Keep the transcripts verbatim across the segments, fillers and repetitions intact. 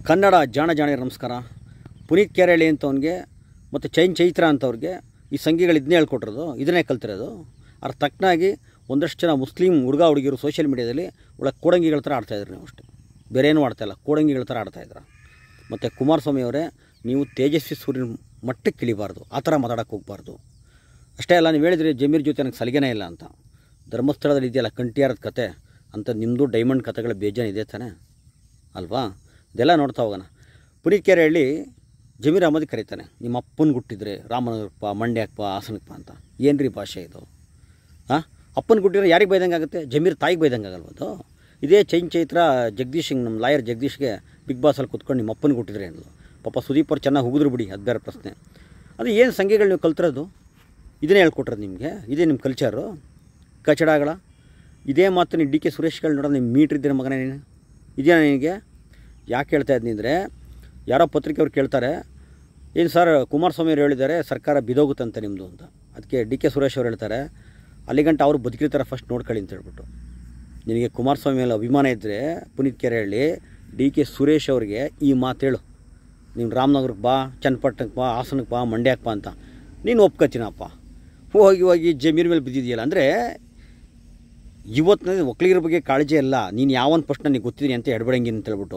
ಕನ್ನಡ ಜಾಣ ಜಾಣಿಯರ ನಮಸ್ಕಾರ. ಪುನೀತ್ ಕೆರೆಹಳ್ಳಿ ಅಂತವನಿಗೆ ಮತ್ತು ಚೈನ್ ಚೈತ್ರ ಅಂತವ್ರಿಗೆ ಈ ಸಂಘಿಗಳು ಇದನ್ನೇ ಹೇಳ್ಕೊಟ್ಟಿರೋದು, ಇದನ್ನೇ ಕಲ್ತಿರೋದು. ಅದ್ರ ತಕ್ಕನಾಗಿ ಒಂದಷ್ಟು ಜನ ಮುಸ್ಲಿಂ ಹುಡುಗ ಹುಡುಗಿರು ಸೋಷಿಯಲ್ ಮೀಡಿಯಾದಲ್ಲಿ ಒಳ್ಳೆ ಕೋಡಂಗಿಗಳ ಥರ ಆಡ್ತಾಯಿದ್ರು. ನೀವು ಅಷ್ಟೇ, ಬೇರೆ ಏನೂ ಆಡ್ತಾಯಿಲ್ಲ, ಕೋಡಂಗಿಗಳ ಥರ ಆಡ್ತಾಯಿದ್ರ. ಮತ್ತು ಕುಮಾರಸ್ವಾಮಿ ಅವರೇ, ನೀವು ತೇಜಸ್ವಿ ಸೂರ್ಯನ ಮಟ್ಟಕ್ಕೆ ಇಳಿಬಾರ್ದು, ಆ ಥರ ಮಾತಾಡೋಕ್ಕೆ ಹೋಗಬಾರ್ದು. ಅಷ್ಟೇ ಅಲ್ಲ, ನೀವು ಹೇಳಿದ್ರಿ ಜಮೀರ್ ಜೊತೆ ನನಗೆ ಸಲಿಗೆನೇ ಇಲ್ಲ ಅಂತ. ಧರ್ಮಸ್ಥಳದಲ್ಲಿ ಇದೆಯಲ್ಲ ಕಂಟಿಯಾರದ ಕತೆ ಅಂತ, ನಿಮ್ಮದು ಡೈಮಂಡ್ ಕತೆಗಳ ಬೇಜಾನ್ ಇದೆ ತಾನೆ ಅಲ್ವಾ? ಇದೆಲ್ಲ ನೋಡ್ತಾ ಹೋಗೋಣ. ಪುನೀತ್ ಕೆರೆಹಳ್ಳಿ ಜಮೀರ್ ಅಹಮದ್ ಕರೀತಾನೆ, ನಿಮ್ಮ ಅಪ್ಪನ ಗುಟ್ಟಿದ್ರೆ ರಾಮನಗರಪ್ಪ, ಮಂಡ್ಯಕ್ಕಪ್ಪ, ಹಾಸನಕ್ಕಪ್ಪ ಅಂತ. ಏನು ರೀ ಭಾಷೆ ಇದು? ಹಾಂ, ಅಪ್ಪನ ಗುಟ್ಟಿದ್ರೆ ಯಾರಿಗೆ ಬೈದಂಗೆ ಆಗುತ್ತೆ? ಜಮೀರ್ ತಾಯಿಗೆ ಬೈದಂಗೆ ಆಗಲ್ವದು? ಇದೇ ಚೈನ್ ಚೈತ್ರ ಜಗದೀಶ್, ನಮ್ಮ ಲಾಯರ್ ಜಗದೀಶ್ಗೆ ಬಿಗ್ ಬಾಸಲ್ಲಿ ಕೂತ್ಕೊಂಡು ನಿಮ್ಮ ಅಪ್ಪನ ಗುಟ್ಟಿದ್ರೆ ಅನ್ನೋದು. ಪಾಪ ಸುದೀಪ್ ಅವ್ರು ಚೆನ್ನಾಗಿ ಹುಗಿದ್ರು ಬಿಡಿ, ಅದು ಬೇರೆ ಪ್ರಶ್ನೆ. ಅದು ಏನು ಸಂಘಗಳು ನೀವು ಕಲ್ತಿರೋದು? ಇದನ್ನೇ ಹೇಳ್ಕೊಟ್ರದು ನಿಮಗೆ? ಇದೇ ನಿಮ್ಮ ಕಲ್ಚರು? ಕಚಡಗಳ ಇದೇ ಮಾತು ನೀವು ಡಿ ಕೆ ಸುರೇಶ್ಗಳು ನೋಡೋದು ನಿಮ್ಮ ಮೀಟ್ರ್ ಇದ್ದೀರ ಮಗನೇ ನೀನು? ಇದೆಯಾ ನಿನಗೆ? ಯಾಕೆ ಹೇಳ್ತಾ ಇದ್ದೀನಿ ಅಂದರೆ, ಯಾರೋ ಪತ್ರಿಕೆಯವ್ರು ಕೇಳ್ತಾರೆ, ಏನು ಸರ್ ಕುಮಾರಸ್ವಾಮಿ ಅವರು ಹೇಳಿದ್ದಾರೆ ಸರ್ಕಾರ ಬಿದೋಗುತ್ತಂತೆ ನಿಮ್ಮದು ಅಂತ. ಅದಕ್ಕೆ ಡಿ ಕೆ ಸುರೇಶ್ ಅವ್ರು ಹೇಳ್ತಾರೆ, ಅಲ್ಲಿಗಂಟ ಅವರು ಬದುಕಿರ್ತಾರೆ, ಫಸ್ಟ್ ನೋಡ್ಕೊಳ್ಳಿ ಅಂತ ಹೇಳ್ಬಿಟ್ಟು. ನಿನಗೆ ಕುಮಾರಸ್ವಾಮಿ ಮೇಲೆ ಅಭಿಮಾನ ಇದ್ದರೆ ಪುನೀತ್ ಕೆರೆಹಳ್ಳಿ, ಡಿ ಕೆ ಸುರೇಶ್ ಅವ್ರಿಗೆ ಈ ಮಾತು ಹೇಳು, ನೀನು ರಾಮನಗರಕ್ಕೆ ಬಾ, ಚನ್ನಪಟ್ಟಣಕ್ಕೆ ಬಾ, ಹಾಸನಕ್ಕೆ ಬಾ, ಮಂಡ್ಯಕ್ಕೆ ಬಾ ಅಂತ. ನೀನು ಒಪ್ಕೊತೀನಪ್ಪ. ಹೋಗಿ ಹೋಗಿ ಜಮೀರ್ ಮೇಲೆ ಬಿದ್ದಿದೆಯಲ್ಲ ಅಂದರೆ, ಇವತ್ತಿನ ಒಕ್ಕಲಿಗರ ಬಗ್ಗೆ ಕಾಳಜಿ ಅಲ್ಲ, ನೀನು ಯಾವನ್ ಫಸ್ಟ್ ನನಗೆ ಗೊತ್ತಿದ್ದೀನಿ ಅಂತ ಎಡಬಡಂಗಿನ ಅಂತ ಹೇಳ್ಬಿಟ್ಟು.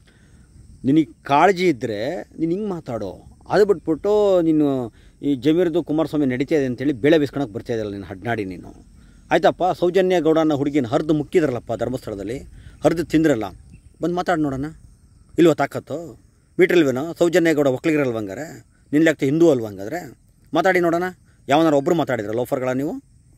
ನಿನಗೆ ಕಾಳಜಿ ಇದ್ದರೆ ನೀನು ಹಿಂಗೆ ಮಾತಾಡೋ. ಅದು ಬಿಟ್ಬಿಟ್ಟು ನೀನು ಈ ಜಮೀರ್ದು ಕುಮಾರಸ್ವಾಮಿ ನಡೀತಾ ಇದೆ ಅಂತೇಳಿ ಬೇಳೆ ಬೀಸ್ಕೊಳಕ್ಕೆ ಬರ್ತಾಯಿದ್ದಲ್ಲ ನೀನು ಹಡ್ನಾಡಿ ನೀನು. ಆಯ್ತಪ್ಪ, ಸೌಜನ್ಯ ಗೌಡನ ಹುಡುಗಿನ ಹರಿದು ಮುಕ್ಕಿದ್ರಲ್ಲಪ್ಪ ಧರ್ಮಸ್ಥಳದಲ್ಲಿ, ಹರಿದು ತಿಂದ್ರಲ್ಲ, ಬಂದು ಮಾತಾಡಿ ನೋಡೋಣ. ಇಲ್ವ ತಾಕತ್ತು? ಮೀಟ್ರಿಲ್ವೇನೋ? ಸೌಜನ್ಯ ಗೌಡ ಒಕ್ಕಲಿಗರಲ್ವ ಹಂಗಾರೆ? ನಿನ್ಲಾಗ್ತಾ ಹಿಂದೂ ಅಲ್ವ ಹಂಗಾದ್ರೆ? ಮಾತಾಡಿ ನೋಡೋಣ. ಯಾವನಾರು ಒಬ್ಬರು ಮಾತಾಡಿದ್ರ ಲೋಫರ್ಗಳ ನೀವು?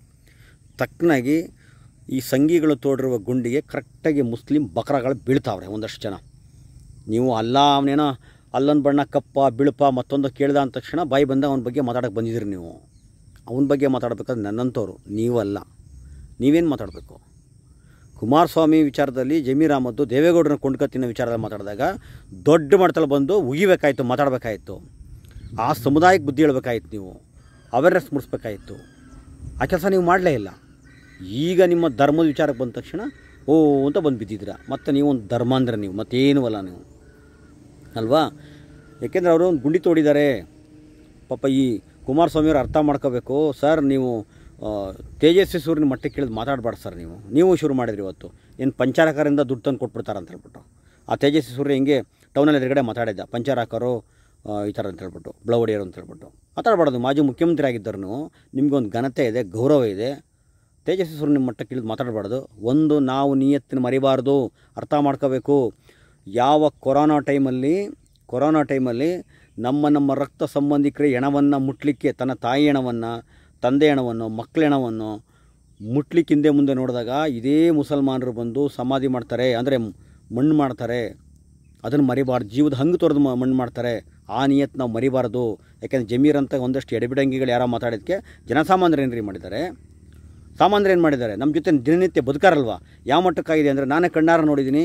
ತಕ್ಕನಾಗಿ ಈ ಸಂಘಿಗಳು ತೋಡಿರುವ ಗುಂಡಿಗೆ ಕರೆಕ್ಟಾಗಿ ಮುಸ್ಲಿಂ ಬಕ್ರಾಗಳು ಬೀಳ್ತಾವ್ರೆ ಒಂದಷ್ಟು ಜನ. ನೀವು ಅಲ್ಲ ಅವನೇನೋ ಅಲ್ಲೊಂದು ಬಣ್ಣ ಕಪ್ಪ ಬಿಳುಪ ಮತ್ತೊಂದು ಕೇಳ್ದ ಅಂದ ತಕ್ಷಣ ಬಾಯಿ ಬಂದ ಅವನ ಬಗ್ಗೆ ಮಾತಾಡೋಕ್ಕೆ ಬಂದಿದ್ದೀರಿ ನೀವು. ಅವನ ಬಗ್ಗೆ ಮಾತಾಡಬೇಕಾದ್ರೆ ನನ್ನಂಥವ್ರು ನೀವಲ್ಲ. ನೀವೇನು ಮಾತಾಡಬೇಕು? ಕುಮಾರಸ್ವಾಮಿ ವಿಚಾರದಲ್ಲಿ ಜಮೀರ್ ಅಹಮದ್ ದೇವೇಗೌಡರನ್ನ ಕೊಂಡ್ಕೊತಿನ್ನೋ ವಿಚಾರದಲ್ಲಿ ಮಾತಾಡಿದಾಗ ದೊಡ್ಡ ಮಟ್ಟದಲ್ಲಿ ಬಂದು ಉಗಿಬೇಕಾಯ್ತು, ಮಾತಾಡಬೇಕಾಯಿತು. ಆ ಸಮುದಾಯಕ್ಕೆ ಬುದ್ಧಿ ಹೇಳಬೇಕಾಯ್ತು, ನೀವು ಅವೇರ್ನೆಸ್ ಮೂಡಿಸ್ಬೇಕಾಯಿತು. ಆ ಕೆಲಸ ನೀವು ಮಾಡಲೇ ಇಲ್ಲ. ಈಗ ನಿಮ್ಮ ಧರ್ಮದ ವಿಚಾರಕ್ಕೆ ಬಂದ ತಕ್ಷಣ ಓ ಅಂತ ಬಂದು ಬಿದ್ದಿದ್ದೀರ. ಮತ್ತು ನೀವು ಒಂದು ಧರ್ಮ ಅಂದರೆ ನೀವು ಮತ್ತೇನೂ ಅಲ್ಲ ನೀವು ಅಲ್ವಾ? ಏಕೆಂದರೆ ಅವರು ಒಂದು ಗುಂಡಿ ತೋಡಿದ್ದಾರೆ ಪಾಪ. ಈ ಕುಮಾರಸ್ವಾಮಿಯವರು ಅರ್ಥ ಮಾಡ್ಕೋಬೇಕು. ಸರ್, ನೀವು ತೇಜಸ್ವಿ ಸೂರ್ಯನ ಮಟ್ಟಕ್ಕೆ ಕೇಳಿದು ಮಾತಾಡಬಾರ್ದು ಸರ್. ನೀವು ನೀವು ಶುರು ಮಾಡಿದ್ರಿ ಇವತ್ತು. ಏನು ಪಂಚಾರಕರಿಂದ ದುಡ್ಡು ತಂದು ಕೊಟ್ಬಿಡ್ತಾರೆ ಅಂತ ಹೇಳ್ಬಿಟ್ಟು. ಆ ತೇಜಸ್ವಿ ಸೂರ್ಯ ಹಿಂಗೆ ಟೌನಲ್ಲಿ ಎದುರುಗಡೆ ಮಾತಾಡಿದ್ದ, ಪಂಚಾರಕರು ಈ ಥರ ಅಂತ ಹೇಳ್ಬಿಟ್ಟು, ಬ್ಲೌಡಿಯರು ಅಂತ ಹೇಳ್ಬಿಟ್ಟು ಮಾತಾಡಬಾರ್ದು. ಮಾಜಿ ಮುಖ್ಯಮಂತ್ರಿ ಆಗಿದ್ದರು, ನಿಮಗೊಂದು ಘನತೆ ಇದೆ, ಗೌರವ ಇದೆ. ತೇಜಸ್ವಿ ಸೂರ್ಯ ನಿಮ್ಮ ಮಟ್ಟಕ್ಕೆ ಇಳಿದು ಮಾತಾಡಬಾರ್ದು. ಒಂದು, ನಾವು ನಿಯತ್ತಿನ ಮರಿಬಾರ್ದು, ಅರ್ಥ ಮಾಡ್ಕೋಬೇಕು. ಯಾವ ಕೊರೋನಾ ಟೈಮಲ್ಲಿ ಕೊರೋನಾ ಟೈಮಲ್ಲಿ ನಮ್ಮ ನಮ್ಮ ರಕ್ತ ಸಂಬಂಧಿಕರ ಹೆಣವನ್ನು ಮುಟ್ಲಿಕ್ಕೆ, ತನ್ನ ತಾಯಿ ಹೆಣವನ್ನು, ತಂದೆ ಹೆಣವನ್ನು, ಮಕ್ಕಳ ಹೆಣವನ್ನು ಮುಟ್ಲಿಕ್ಕೆ ಹಿಂದೆ ಮುಂದೆ ನೋಡಿದಾಗ ಇದೇ ಮುಸಲ್ಮಾನರು ಬಂದು ಸಮಾಧಿ ಮಾಡ್ತಾರೆ, ಅಂದರೆ ಮಣ್ಣು ಮಾಡ್ತಾರೆ. ಅದನ್ನು ಮರಿಬಾರ್ದು. ಜೀವದ ಹಂಗೆ ತೊರೆದು ಮಣ್ಣು ಮಾಡ್ತಾರೆ. ಆ ನಿಯತ್ತು ನಾವು ಮರಿಬಾರ್ದು. ಯಾಕೆಂದರೆ ಜಮೀರ್ ಅಂತ ಒಂದಷ್ಟು ಎಡೆಬಿಡಂಗಿಗಳು ಯಾರೋ ಮಾತಾಡಿದ್ದಕ್ಕೆ ಜನಸಾಮಾನ್ಯರು ಏನ್ರಿ ಮಾಡಿದ್ದಾರೆ? ಸಾಮಾನ್ಯರು ಏನು ಮಾಡಿದ್ದಾರೆ? ನಮ್ಮ ಜೊತೆ ದಿನನಿತ್ಯ ಬದುಕಾರಲ್ವ? ಯಾವ ಮಟ್ಟಕ್ಕಾಗಿದೆ ಅಂದರೆ, ನಾನೇ ಕಣ್ಣಾರ ನೋಡಿದ್ದೀನಿ.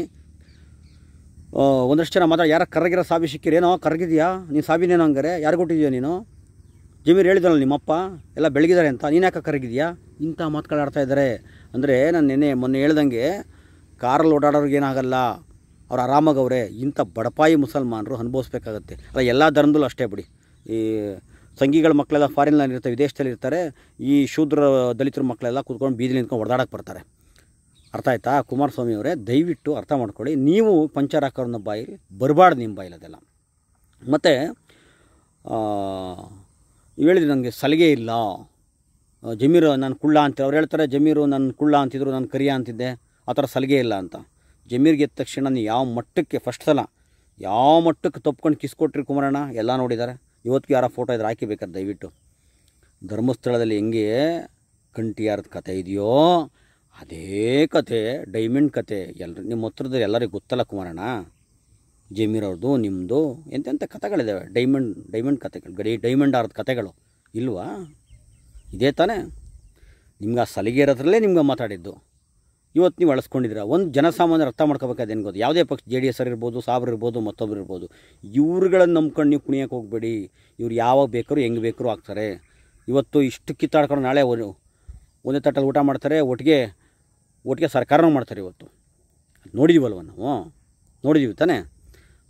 ಒಂದಷ್ಟು ಜನ ಮಾತಾಡಿ, ಯಾರ ಕರಗಿರೋ ಸಾಬಿ ಸಿಕ್ಕಿರೇನೋ, ಕರಗಿದೆಯಾ ನೀನು ಸಾಬಿನೇನೋ ಹಂಗಾರೆ, ಯಾರು ಕೊಟ್ಟಿದ್ಯಾ ನೀನು? ಜಮೀರ್ ಹೇಳಿದ್ರಲ್ಲ ನಿಮ್ಮಪ್ಪ ಎಲ್ಲ ಬೆಳಗಿದ್ದಾರೆ ಅಂತ, ನೀನು ಯಾಕೆ ಕರಗಿದೆಯಾ? ಇಂಥ ಮಾತುಗಳು ಆಡ್ತಾ ಇದ್ದಾರೆ. ಅಂದರೆ ನಾನು ನೆನ್ನೆ ಮೊನ್ನೆ ಹೇಳ್ದಂಗೆ ಕಾರಲ್ಲಿ ಓಡಾಡೋರಿಗೆ ಏನಾಗಲ್ಲ, ಅವ್ರು ಆರಾಮಾಗವ್ರೆ. ಇಂಥ ಬಡಪಾಯಿ ಮುಸಲ್ಮಾನರು ಅನುಭವಿಸ್ಬೇಕಾಗತ್ತೆ. ಅಲ್ಲ, ಎಲ್ಲ ಧರ್ಮದಲ್ಲೂ ಅಷ್ಟೇ ಬಿಡಿ. ಈ ಸಂಘಿಗಳ ಮಕ್ಕಳೆಲ್ಲ ಫಾರಿನ್ನಲ್ಲಿ ಇರ್ತಾರೆ, ವಿದೇಶದಲ್ಲಿ ಇರ್ತಾರೆ. ಈ ಶೂದ್ರ ದಲಿತರ ಮಕ್ಕಳೆಲ್ಲ ಕೂತ್ಕೊಂಡು ಬೀದಿಲಿ ನಿಂತ್ಕೊಂಡು ಹೊಡೆದಾಡಕ್ಕೆ ಬರ್ತಾರೆ. ಅರ್ಥ ಆಯ್ತಾ? ಕುಮಾರಸ್ವಾಮಿ ಅವರೇ, ದಯವಿಟ್ಟು ಅರ್ಥ ಮಾಡ್ಕೊಳ್ಳಿ. ನೀವು ಪಂಚರಾಕರನ್ನ ಬಾಯಿ ಬರಬಾರ್ದು, ನಿಮ್ಮ ಬಾಯಿಲ್ ಅದೆಲ್ಲ. ಮತ್ತು ಹೇಳಿದ್ರಿ ನನಗೆ ಸಲಿಗೆ ಇಲ್ಲ, ಜಮೀರು ನಾನು ಕುಳ್ಳ ಅಂತ ಅವ್ರು ಹೇಳ್ತಾರೆ. ಜಮೀರು ನನ್ನ ಕುಳ್ಳ ಅಂತಿದ್ರು, ನಾನು ಕರಿಯ ಅಂತಿದ್ದೆ, ಆ ಥರ ಸಲಿಗೆ ಇಲ್ಲ ಅಂತ. ಜಮೀರ್ಗೆ ಎದ್ದ ತಕ್ಷಣ ನೀವು ಯಾವ ಮಟ್ಟಕ್ಕೆ ಫಸ್ಟ್ ಸಲ ಯಾವ ಮಟ್ಟಕ್ಕೆ ತಪ್ಕೊಂಡು ಕಿಸ್ಕೊಟ್ರಿ ಕುಮಾರಣ್ಣ ಎಲ್ಲ ನೋಡಿದ್ದಾರೆ. ಇವತ್ತಿಗೆ ಯಾರೋ ಫೋಟೋ ಇದ್ರೆ ಹಾಕಿ ಬೇಕಾದ್ರೆ ದಯವಿಟ್ಟು. ಧರ್ಮಸ್ಥಳದಲ್ಲಿ ಹೆಂಗೆ ಕಂಟಿಯಾರದ ಕತೆ ಇದೆಯೋ ಅದೇ ಕತೆ, ಡೈಮಂಡ್ ಕತೆ ಎಲ್ಲರೂ ನಿಮ್ಮ ಹತ್ರದಲ್ಲಿ ಎಲ್ಲರಿಗೂ ಗೊತ್ತಲ್ಲ ಕುಮಾರಣ್ಣ. ಜಮೀರ್ ಅವ್ರದ್ದು, ನಿಮ್ಮದು ಎಂತೆಂಥ ಕತೆಗಳಿದ್ದಾವೆ, ಡೈಮಂಡ್ ಡೈಮಂಡ್ ಕತೆಗಳು, ಗಡಿ ಡೈಮಂಡ್ ಆರದ ಕತೆಗಳು ಇಲ್ವಾ? ಇದೇ ತಾನೇ ನಿಮ್ಗೆ ಆ ಸಲಿಗೆ ಇರೋದ್ರಲ್ಲೇ ನಿಮ್ಗೆ ಮಾತಾಡಿದ್ದು. ಇವತ್ತು ನೀವು ಅಳಿಸ್ಕೊಂಡಿದ್ದೀರ. ಒಂದು ಜನಸಾಮಾನ್ಯರು ಅರ್ಥ ಮಾಡ್ಕೋಬೇಕಾದೇನು ಗೊತ್ತು? ಯಾವುದೇ ಪಕ್ಷ, ಜೆ ಡಿ ಎಸ್ ಇರ್ಬೋದು, ಸಾಬ್ರು ಇರ್ಬೋದು, ಮತ್ತೊಬ್ಬರು ಇರ್ಬೋದು, ಇವ್ರುಗಳನ್ನು ನಂಬ್ಕೊಂಡು ನೀವು ಕುಣಿಯೋಕ್ಕೆ ಹೋಗಬೇಡಿ. ಇವ್ರು ಯಾವಾಗ ಬೇಕಾದ್ರು ಹೆಂಗೆ ಬೇಕಾದ್ರು ಆಗ್ತಾರೆ. ಇವತ್ತು ಇಷ್ಟು ಕಿತ್ತಾಡ್ಕೊಂಡು ನಾಳೆ ಒಂದೇ ತಟ್ಟಲ್ಲಿ ಊಟ ಮಾಡ್ತಾರೆ, ಒಟ್ಟಿಗೆ ಒಟ್ಟಿಗೆ ಸರ್ಕಾರನೂ ಮಾಡ್ತಾರೆ. ಇವತ್ತು ನೋಡಿದ್ದೀವಲ್ವ ನಾವು, ನೋಡಿದ್ದೀವಿ ತಾನೇ?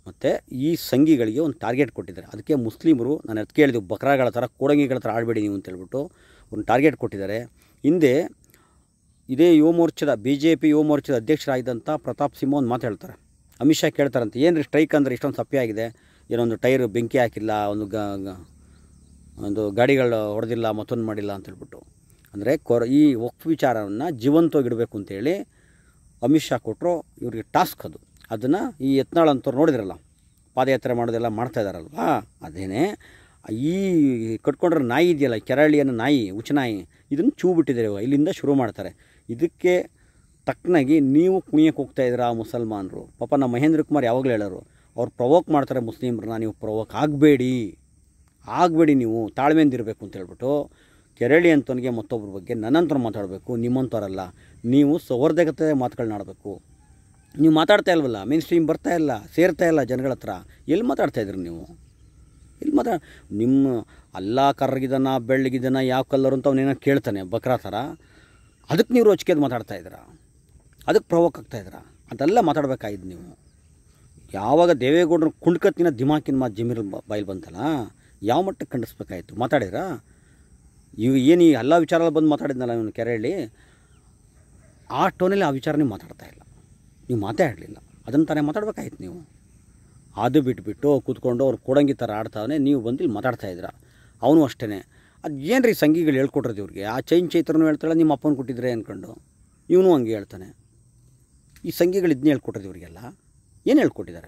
ಮತ್ತು ಈ ಸಂಘಿಗಳಿಗೆ ಒಂದು ಟಾರ್ಗೆಟ್ ಕೊಟ್ಟಿದ್ದಾರೆ. ಅದಕ್ಕೆ ಮುಸ್ಲಿಮರು ನಾನು ಅದಕ್ಕೆ ಹೇಳಿದ್ವಿ, ಬಕ್ರಾಗಳ ಥರ ಕೋಡಂಗಿಗಳ ಥರ ಆಡಬೇಡಿ ನೀವು ಅಂತೇಳ್ಬಿಟ್ಟು ಒಂದು ಟಾರ್ಗೆಟ್ ಕೊಟ್ಟಿದ್ದಾರೆ. ಹಿಂದೆ ಇದೇ ಯುವ ಮೋರ್ಚಾದ ಬಿ ಜೆ ಪಿ ಯುವ ಮೋರ್ಚಾದ ಅಧ್ಯಕ್ಷರಾಗಿದ್ದಂಥ ಪ್ರತಾಪ್ ಸಿಂಹ ಒಂದು ಮಾತು ಹೇಳ್ತಾರೆ. ಅಮಿತ್ ಶಾ ಕೇಳ್ತಾರಂತೆ, ಏನು ರೀ ಸ್ಟ್ರೈಕ್ ಅಂದರೆ ಇಷ್ಟೊಂದು ಸಪ್ಪೆ ಆಗಿದೆ, ಏನೊಂದು ಟೈರ್ ಬೆಂಕಿ ಹಾಕಿಲ್ಲ, ಒಂದು ಗ ಒಂದು ಗಾಡಿಗಳು ಹೊಡೆದಿಲ್ಲ, ಮತ್ತೊಂದು ಮಾಡಿಲ್ಲ ಅಂತೇಳ್ಬಿಟ್ಟು. ಅಂದರೆ ಕೊರ ಈ ವಕ್ಫ್ ವಿಚಾರವನ್ನು ಜೀವಂತವಾಗಿಡಬೇಕು ಅಂತೇಳಿ ಅಮಿತ್ ಶಾ ಕೊಟ್ಟರು ಇವ್ರಿಗೆ ಟಾಸ್ಕ್. ಅದು ಅದನ್ನು ಈ ಯತ್ನಾಳ್ ಅಂತವ್ರು ನೋಡಿದ್ರಲ್ಲ, ಪಾದಯಾತ್ರೆ ಮಾಡೋದೆಲ್ಲ ಮಾಡ್ತಾಯಿದ್ದಾರಲ್ವಾ, ಅದೇನೇ ಈ ಕಟ್ಕೊಂಡ್ರೆ ನಾಯಿ ಇದೆಯಲ್ಲ, ಕೆರಳಿಯನ್ನು ನಾಯಿ, ಉಚ್ಚನಾಯಿ, ಇದನ್ನು ಚೂ ಬಿಟ್ಟಿದ್ದಾರೆ, ಇಲ್ಲಿಂದ ಶುರು ಮಾಡ್ತಾರೆ. ಇದಕ್ಕೆ ತಕ್ಕನಾಗಿ ನೀವು ಕುಣಿಯಕ್ಕೆ ಹೋಗ್ತಾಯಿದ್ದೀರಾ ಮುಸಲ್ಮಾನರು. ಪಾಪ ನಮ್ಮ ಮಹೇಂದ್ರ ಕುಮಾರ್ ಯಾವಾಗಲೂ ಹೇಳೋರು, ಅವ್ರು ಪ್ರವೋಕ್ ಮಾಡ್ತಾರೆ ಮುಸ್ಲಿಮ್ರನ್ನ, ನೀವು ಪ್ರವೋಕ್ ಆಗಬೇಡಿ ಆಗಬೇಡಿ ನೀವು ತಾಳ್ಮೆಯಿಂದ ಇರಬೇಕು ಅಂತ ಹೇಳ್ಬಿಟ್ಟು ಕೆರಳಿ ಅಂತವನಿಗೆ ಮತ್ತೊಬ್ಬರ ಬಗ್ಗೆ ನನ್ನಂತರ ಮಾತಾಡಬೇಕು, ನಿಮ್ಮಂಥವ್ರಲ್ಲ. ನೀವು ಸೌಹಾರ್ದತೆ ಮಾತುಗಳನ್ನ ಆಡಬೇಕು. ನೀವು ಮಾತಾಡ್ತಾ ಇಲ್ವಲ್ಲ, ಮೇನ್ ಸ್ಟ್ರೀಮ್ ಬರ್ತಾ ಇಲ್ಲ, ಸೇರ್ತಾ ಇಲ್ಲ ಜನಗಳ ಹತ್ರ. ಎಲ್ಲಿ ಮಾತಾಡ್ತಾಯಿದ್ರಿ ನೀವು? ಎಲ್ಲಿ ಮಾತಾ ನಿಮ್ಮ ಅಲ್ಲ ಕರ್ರಗಿದನ ಬೆಳ್ಳಗಿದನ ಯಾವ ಕಲ್ಲರು ಅಂತ ಅವನೇನೋ ಕೇಳ್ತಾನೆ ಬಕ್ರಾ ಥರ, ಅದಕ್ಕೆ ನೀವು ರೋಚಿಕೆದು ಮಾತಾಡ್ತಾಯಿದ್ದೀರಾ, ಅದಕ್ಕೆ ಪ್ರವೋಕ್ ಆಗ್ತಾಯಿದ್ದೀರಾ. ಅದೆಲ್ಲ ಮಾತಾಡಬೇಕಾಗಿದ್ದು ನೀವು. ಯಾವಾಗ ದೇವೇಗೌಡರು ಕುಂಡ್ಕತ್ತಿನ ದಿಮಾಕಿನ ಮಾತು ಜಮೀರ್ ಬಾಯಿಲ್ ಬಂತಲ್ಲ, ಯಾವ ಮಟ್ಟಕ್ಕೆ ಖಂಡಿಸ್ಬೇಕಾಯಿತು? ಮಾತಾಡಿದ್ರಾ? ಇವು ಏನು ಈ ಎಲ್ಲ ವಿಚಾರ ಬಂದು ಮಾತಾಡಿದ್ನಲ್ಲ ಇವನು ಕೆರಳಿ, ಆ ಟೋನಲ್ಲಿ ಆ ವಿಚಾರ ನೀವು ಮಾತಾಡ್ತಾ ಇಲ್ಲ, ನೀವು ಮಾತಾಡಲಿಲ್ಲ. ಅದನ್ನು ತಾನೇ ಮಾತಾಡ್ಬೇಕಾಯ್ತು ನೀವು. ಅದು ಬಿಟ್ಬಿಟ್ಟು ಕೂತ್ಕೊಂಡು ಅವ್ರು ಕೊಡಂಗಿ ಥರ ಆಡ್ತಾವನೆ, ನೀವು ಬಂದು ಇಲ್ಲಿ ಮಾತಾಡ್ತಾಯಿದ್ದೀರ. ಅವನು ಅಷ್ಟೇ. ಅದು ಏನು ರೀ ಸಂಘಿಗಳು ಹೇಳ್ಕೊಟ್ರದು ಇವ್ರಿಗೆ? ಆ ಚೈನ್ ಚೈತ್ರನೂ ಹೇಳ್ತಾಳೆ, ನಿಮ್ಮ ಅಪ್ಪನ ಕೊಟ್ಟಿದ್ರೆ ಅಂದ್ಕೊಂಡು ಇವನು ಹಂಗೆ ಹೇಳ್ತಾನೆ. ಈ ಸಂಘಿಗಳು ಇದನ್ನ ಹೇಳ್ಕೊಟ್ರದು ಇವರಿಗೆಲ್ಲ ಏನು ಹೇಳ್ಕೊಟ್ಟಿದ್ದಾರೆ?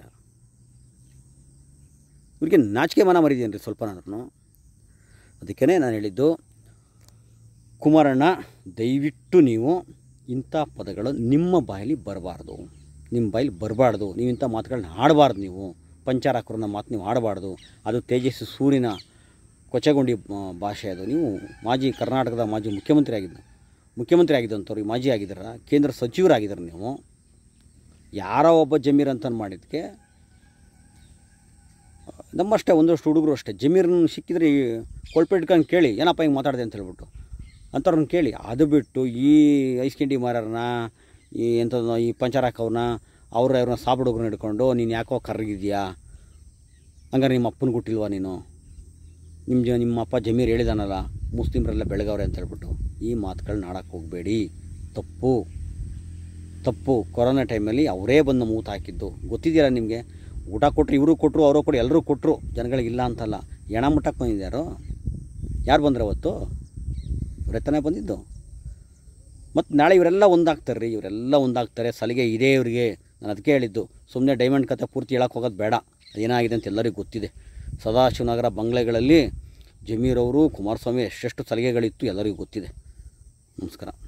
ಇವ್ರಿಗೆ ನಾಚಿಕೆ ಮನ ಮರಿದೇನು ರೀ ಸ್ವಲ್ಪ ನಾನು? ಅದಕ್ಕೇ ನಾನು ಹೇಳಿದ್ದು, ಕುಮಾರಣ್ಣ ದಯವಿಟ್ಟು ನೀವು ಇಂಥ ಪದಗಳು ನಿಮ್ಮ ಬಾಯಲ್ಲಿ ಬರಬಾರ್ದು, ನಿಮ್ಮ ಬಾಯಲ್ಲಿ ಬರಬಾರ್ದು. ನೀವು ಇಂಥ ಮಾತುಗಳನ್ನ ಆಡಬಾರ್ದು. ನೀವು ಪಂಚಾರಾಕ್ರನ್ನ ಮಾತು ನೀವು ಆಡಬಾರ್ದು. ಅದು ತೇಜಸ್ವಿ ಸೂರಿನ ಕೊಚ್ಚಗೊಂಡಿ ಭಾಷೆ ಅದು. ನೀವು ಮಾಜಿ ಕರ್ನಾಟಕದ ಮಾಜಿ ಮುಖ್ಯಮಂತ್ರಿ ಆಗಿದ್ದು ಮುಖ್ಯಮಂತ್ರಿ ಆಗಿದ್ದಂಥವ್ರಿಗೆ ಮಾಜಿ ಆಗಿದ್ದಾರ, ಕೇಂದ್ರ ಸಚಿವರಾಗಿದ್ದಾರೆ. ನೀವು ಯಾರೋ ಒಬ್ಬ ಜಮೀರ್ ಅಂತ ಮಾಡಿದ್ದಕ್ಕೆ ನಮ್ಮಷ್ಟೇ ಒಂದಷ್ಟು ಹುಡುಗರು ಅಷ್ಟೇ ಜಮೀರನ್ನ ಸಿಕ್ಕಿದ್ರೆ ಕೊಳ್ಪೆ ಇಟ್ಕೊಂಡು ಕೇಳಿ, ಏನಪ್ಪ ಹಿಂಗೆ ಮಾತಾಡಿದೆ ಅಂತ ಹೇಳ್ಬಿಟ್ಟು ಅಂಥವ್ರನ್ನ ಕೇಳಿ. ಅದು ಬಿಟ್ಟು ಈ ಐಸ್ಕಿಂಡಿ ಮಾರನ್ನ, ಈ ಎಂಥದ್ದು ಈ ಪಂಚರಾಕವ್ರನ್ನ, ಅವ್ರ ಇವ್ರನ್ನ ಸಾಬ್ ಹುಡುಗ್ರನ್ನ ಹಿಡ್ಕೊಂಡು ನೀನು ಯಾಕೋ ಕರ್ಗಿದ್ಯಾ, ಹಂಗಾರೆ ನಿಮ್ಮ ಅಪ್ಪನ ಕೊಟ್ಟಿಲ್ವಾ ನೀನು, ನಿಮ್ಮ ಜ ನಿಮ್ಮ ಅಪ್ಪ ಜಮೀರ್ ಹೇಳಿದಾನಲ್ಲ ಮುಸ್ಲಿಮ್ರೆಲ್ಲ ಬೆಳಗವ್ರೆ ಅಂತ ಹೇಳ್ಬಿಟ್ಟು ಈ ಮಾತುಗಳನ್ನ ಆಡೋಕ್ಕೆ ಹೋಗಬೇಡಿ. ತಪ್ಪು ತಪ್ಪು. ಕೊರೋನಾ ಟೈಮಲ್ಲಿ ಅವರೇ ಬಂದು ಮೂತು ಹಾಕಿದ್ದು ಗೊತ್ತಿದೆಯಲ್ಲ ನಿಮಗೆ. ಊಟ ಕೊಟ್ಟರು, ಇವರು ಕೊಟ್ಟರು, ಅವರು ಕೊಟ್ಟು, ಎಲ್ಲರೂ ಕೊಟ್ಟರು, ಜನಗಳಿಗಿಲ್ಲ ಅಂತಲ್ಲ. ಎಣ ಮುಟ್ಟಕ್ಕೆ ಬಂದಿದ್ದಾರೋ? ಯಾರು ಬಂದರೆ ಅವತ್ತು? ಇವರೆತ್ತನೇ ಬಂದಿದ್ದು. ಮತ್ತು ನಾಳೆ ಇವರೆಲ್ಲ ಒಂದಾಗ್ತಾರೆ ರೀ, ಇವರೆಲ್ಲ ಒಂದಾಗ್ತಾರೆ. ಸಲಿಗೆ ಇದೇ ಇವರಿಗೆ. ನಾನು ಅದಕ್ಕೆ ಹೇಳಿದ್ದು, ಸುಮ್ಮನೆ ಡೈಮಂಡ್ ಕತೆ ಪೂರ್ತಿ ಹೇಳಕ್ಕೆ ಹೋಗೋದು ಬೇಡ. ಅದೇನಾಗಿದೆ ಅಂತ ಎಲ್ಲರಿಗೂ ಗೊತ್ತಿದೆ. ಸದಾಶಿವನಗರ ಬಂಗ್ಲೆಗಳಲ್ಲಿ ಜಮೀರವರು ಕುಮಾರಸ್ವಾಮಿ ಎಷ್ಟೆಷ್ಟು ಸಲಿಗೆಗಳಿತ್ತು ಎಲ್ಲರಿಗೂ ಗೊತ್ತಿದೆ. ನಮಸ್ಕಾರ.